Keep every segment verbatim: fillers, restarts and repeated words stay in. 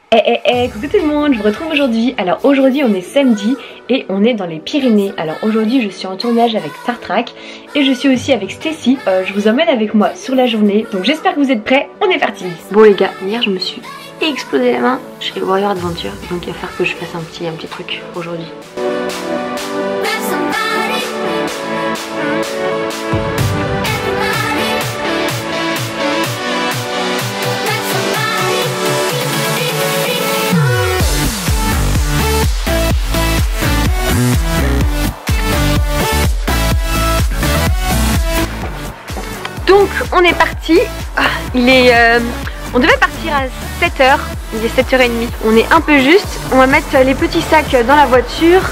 Eh eh eh, coucou tout le monde, je vous retrouve aujourd'hui. Alors aujourd'hui on est samedi et on est dans les Pyrénées. Alors aujourd'hui je suis en tournage avec Star Trek et je suis aussi avec Stacy. euh, Je vous emmène avec moi sur la journée, donc j'espère que vous êtes prêts, on est parti. Bon les gars, hier je me suis explosé la main chez Warrior Adventure, donc il va falloir que je fasse un petit, un petit truc aujourd'hui. Donc on est parti, il est, euh, on devait partir à sept heures, il est sept heures trente, on est un peu juste, on va mettre les petits sacs dans la voiture.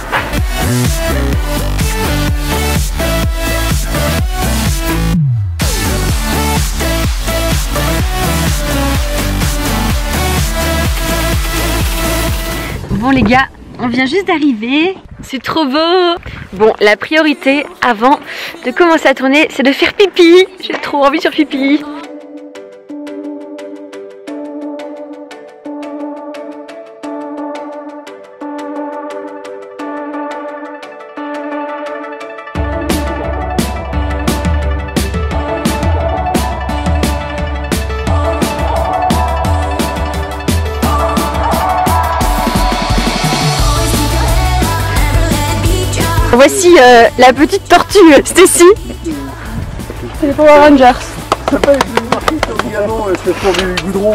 Bon les gars, on vient juste d'arriver, c'est trop beau. Bon, la priorité avant de commencer à tourner, c'est de faire pipi. J'ai trop envie de faire pipi. Voici euh, la petite tortue Stacy. C'est les Power Rangers. C'est pas les marquis, c'est également c'est pour du goudron.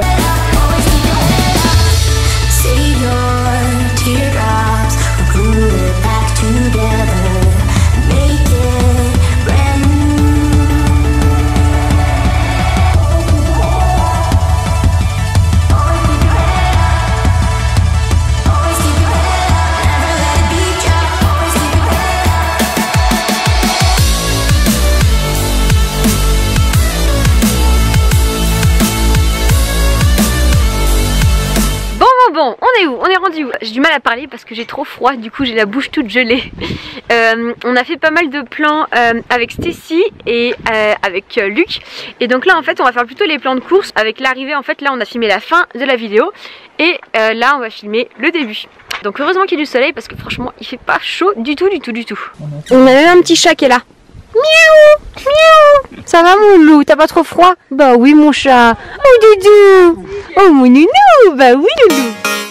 Bon, on est où? On est rendu où? J'ai du mal à parler parce que j'ai trop froid, du coup j'ai la bouche toute gelée. euh, on a fait pas mal de plans euh, avec Stacy et euh, avec euh, Luc. Et donc là en fait on va faire plutôt les plans de course. Avec l'arrivée en fait là on a filmé la fin de la vidéo. Et euh, là on va filmer le début. Donc heureusement qu'il y a du soleil parce que franchement il fait pas chaud du tout du tout du tout. On a même un petit chat qui est là. Miaou, miaou. Ça va mon loup, t'as pas trop froid? Bah oui mon chat. Oh doudou. Oh mon nounou. Bah oui loulou.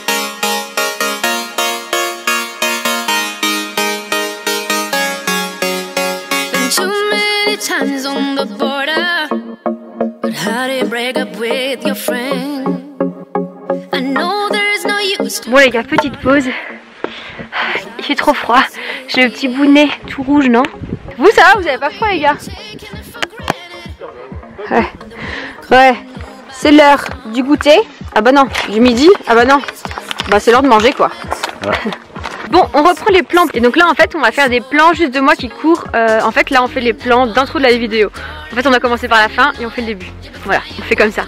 Times on the border, but how do you break up with your friend? I know there is no use. Bon les gars, petite pause. Il fait trop froid. J'ai le petit bout de nez tout rouge, non? Vous ça va, vous avez pas froid les gars? Ouais. Ouais. C'est l'heure du goûter. Ah bah non, du midi. Ah bah non. Bah c'est l'heure de manger quoi. Ouais. Bon, on reprend les plans. Et donc là en fait on va faire des plans juste de moi qui court. euh, En fait là on fait les plans d'intro de la vidéo. En fait on a commencé par la fin et on fait le début. Voilà, on fait comme ça.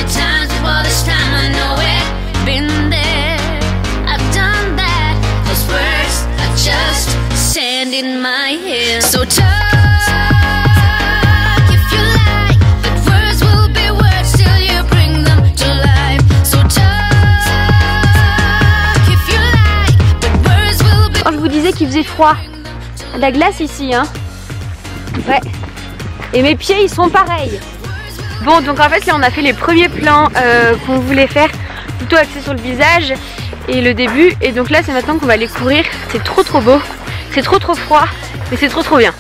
Qu'il faisait froid, la glace ici hein. Ouais. Et mes pieds ils sont pareils. Bon donc en fait là on a fait les premiers plans euh, qu'on voulait faire, plutôt axés sur le visage et le début. Et donc là c'est maintenant qu'on va aller courir. C'est trop trop beau, c'est trop trop froid, mais c'est trop trop bien.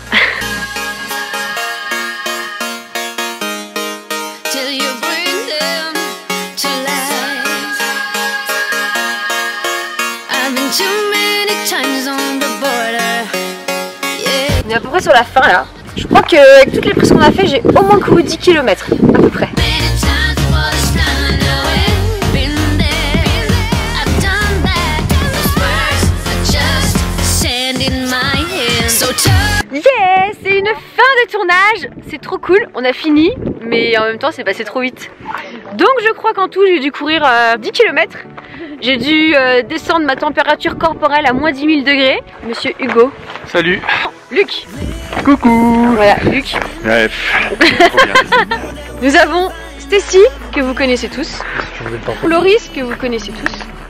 On est à peu près sur la fin là. Je crois qu'avec toutes les prises qu'on a fait, j'ai au moins couru dix kilomètres à peu près. Yes, c'est une fin de tournage. C'est trop cool, on a fini. Mais en même temps c'est passé trop vite. Donc je crois qu'en tout j'ai dû courir euh, dix kilomètres. J'ai dû euh, descendre ma température corporelle à moins dix mille degrés. Monsieur Hugo. Salut. Luc. Coucou. Voilà, Luc. Ouais, trop bien. Nous avons Stacy, que vous connaissez tous. Loris, que vous connaissez tous.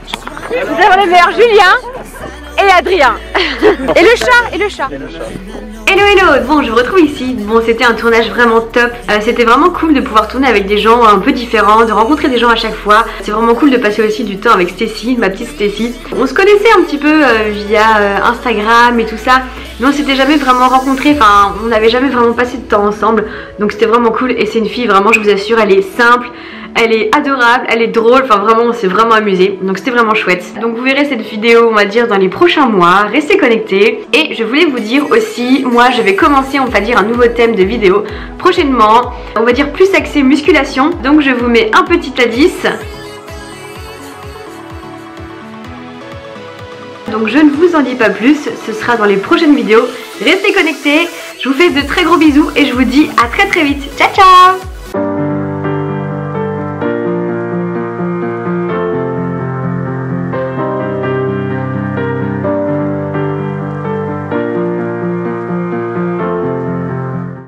Vous avez les meilleurs, Julien et Adrien. Et le chat, et le chat. Hello hello, bon je vous retrouve ici. Bon c'était un tournage vraiment top, euh, c'était vraiment cool de pouvoir tourner avec des gens un peu différents, de rencontrer des gens à chaque fois. C'est vraiment cool de passer aussi du temps avec Stécie, ma petite Stécie. On se connaissait un petit peu euh, via euh, Instagram et tout ça, mais on s'était jamais vraiment rencontrés, enfin on n'avait jamais vraiment passé de temps ensemble. Donc c'était vraiment cool et c'est une fille vraiment, je vous assure, elle est simple, elle est adorable, elle est drôle, enfin vraiment on s'est vraiment amusé, donc c'était vraiment chouette. Donc vous verrez cette vidéo on va dire dans les prochains mois, restez connectés. Et je voulais vous dire aussi, moi je vais commencer on va dire un nouveau thème de vidéo prochainement, on va dire plus axé musculation, donc je vous mets un petit indice. Donc je ne vous en dis pas plus, ce sera dans les prochaines vidéos, restez connectés, je vous fais de très gros bisous et je vous dis à très très vite, ciao ciao.